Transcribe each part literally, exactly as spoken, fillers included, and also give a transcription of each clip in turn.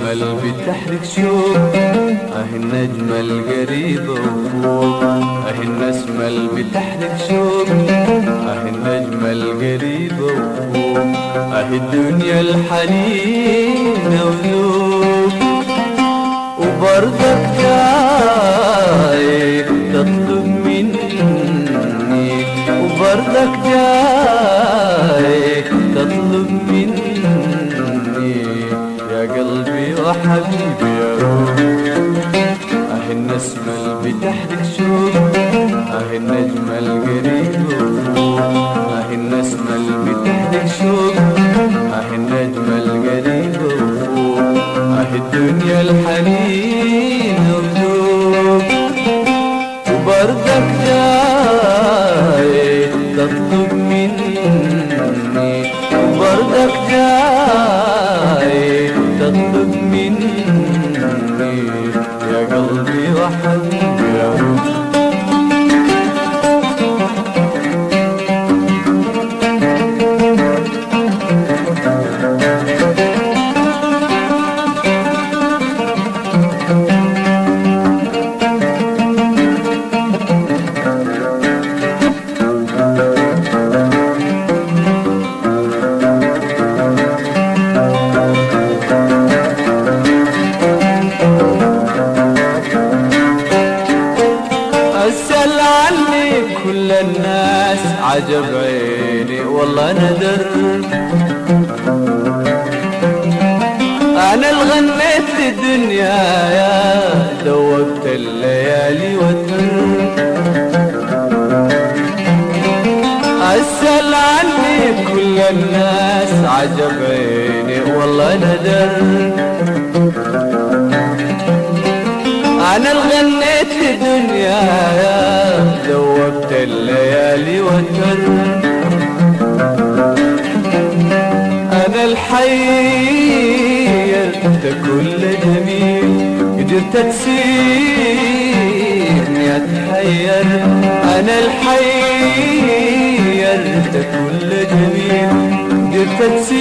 النسمة اللي بتحرك شوق، اه النجمة القريبة وفوق. اه النسمة اللي بتحرك شوق، اه النجمة القريبة وفوق. اه الدنيا الحنينة وذوق، وبرضك جاي تطلب مني، وبرضك جاي تطلب مني يا قلبي وحبيبي يا روح. اه النسمة اللي بتحرك شوق، اه النجمة القريبة وفوق. اه النسمة اللي بتحرك شوق، اه النجمة القريبة وفوق. اه الدنيا الحنينة وذوق، وبرضك جاي تطلب مني، وبرضك جاي تطلب مني يا قلبي وحبيبي يا روح. اسأل عني كل الناس عجب عيني والله ندر، انا اللي غنيت الدنيا يا دوبت الليالي وتر. اسأل عني كل الناس عجب عيني والله ندر، انا اللي غنيت الدنيا يا دوبت الليالي وتر. انا الحيرت كل جميل قدرت تسيبني اتحير، انا الحيرت كل جميل قدرت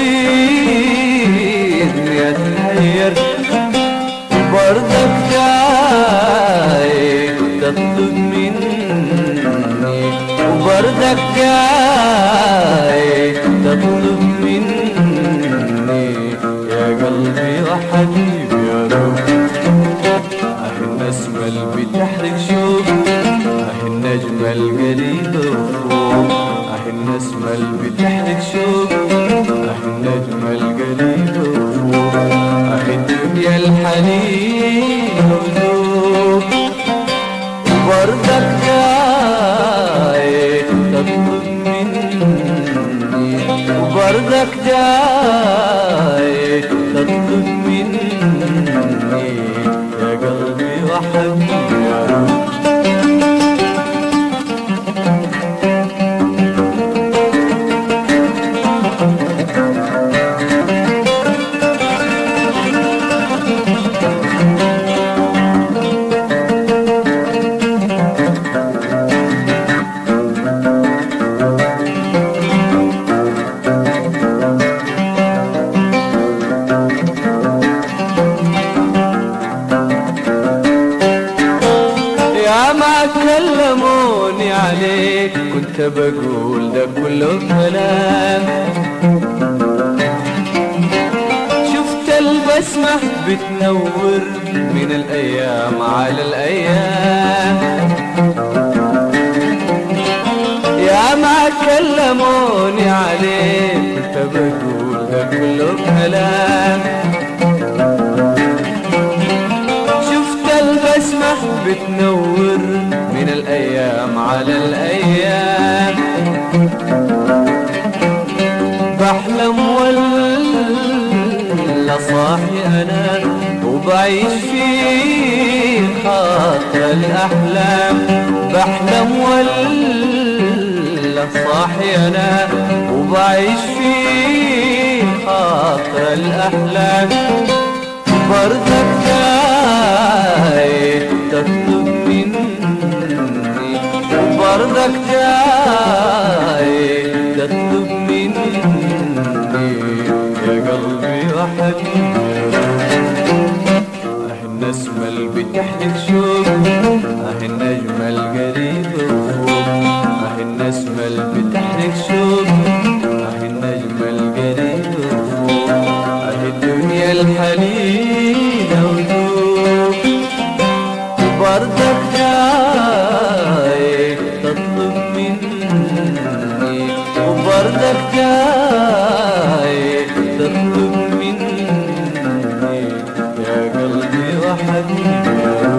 تسيبني اتحير. برضك جاي تطلب مني، وبرضك جاي تطلب مني يا قلبي وحبيبي يا روح. اه النسمة اللي بتحرك شوق، اه النجمة القريبة وفوق. اه النسمة اللي بتحرك شوق، اه النجمة القريبة وفوق. اه الدنيا الحنينة وذوق، وبرضك جاي تطلب مني، وبرضك جاي تطلب مني يا قلبي وحبيبي يا روح. يا ما كلموني عليك كنت بقول ده كله كلام، شفت البسمة بتنور من الأيام على الأيام. يا ما كلموني عليك كنت بقول ده كله كلام، البسمة بتنور من الأيام على الأيام. بحلم ولا صاحي أنا وبعيش في خاطر الأحلام. بحلم ولا صاحي أنا وبعيش في خاطر الأحلام. برضك جاي تطلب مني، وبرضك جاي تطلب مني يا قلبي وحبيبي. يحلك شوق اه النجمة القريبة وفوق اه النسمة اللي بتحرك شوق اه النجمة القريبة وفوق اه الدنيا الحنينة وذوق وبرضك جاي تطلب مني وبرضك جاي تطلب مني يا قلبي وحبيبي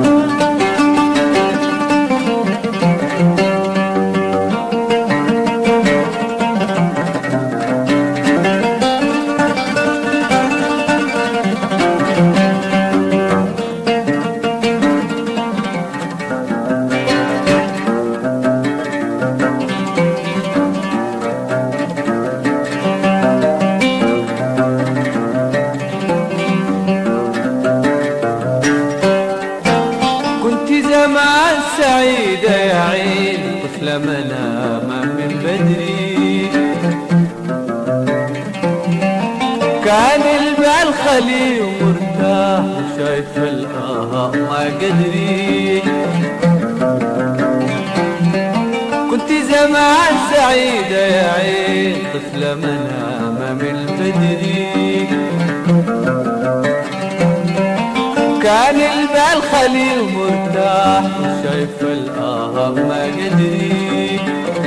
زمان سعيدة يا عين طفلة منامة من بدري كان البال خلي ومرتاح وشايف الآهاء ما قدري كنت زمان سعيدة يا عين طفلة منامة من بدري كان البال خلي ومرتاح وشايف الآهاء ما قدري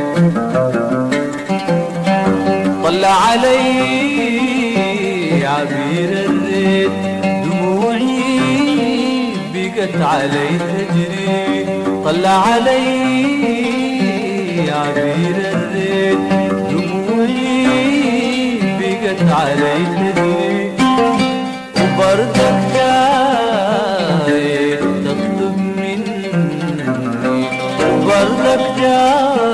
طلع علي عبير الريد دموعي بقت علي تجري طلع علي عبير الريد دموعي بقت علي تجري وبرضك تطلب مني وبرضك جاي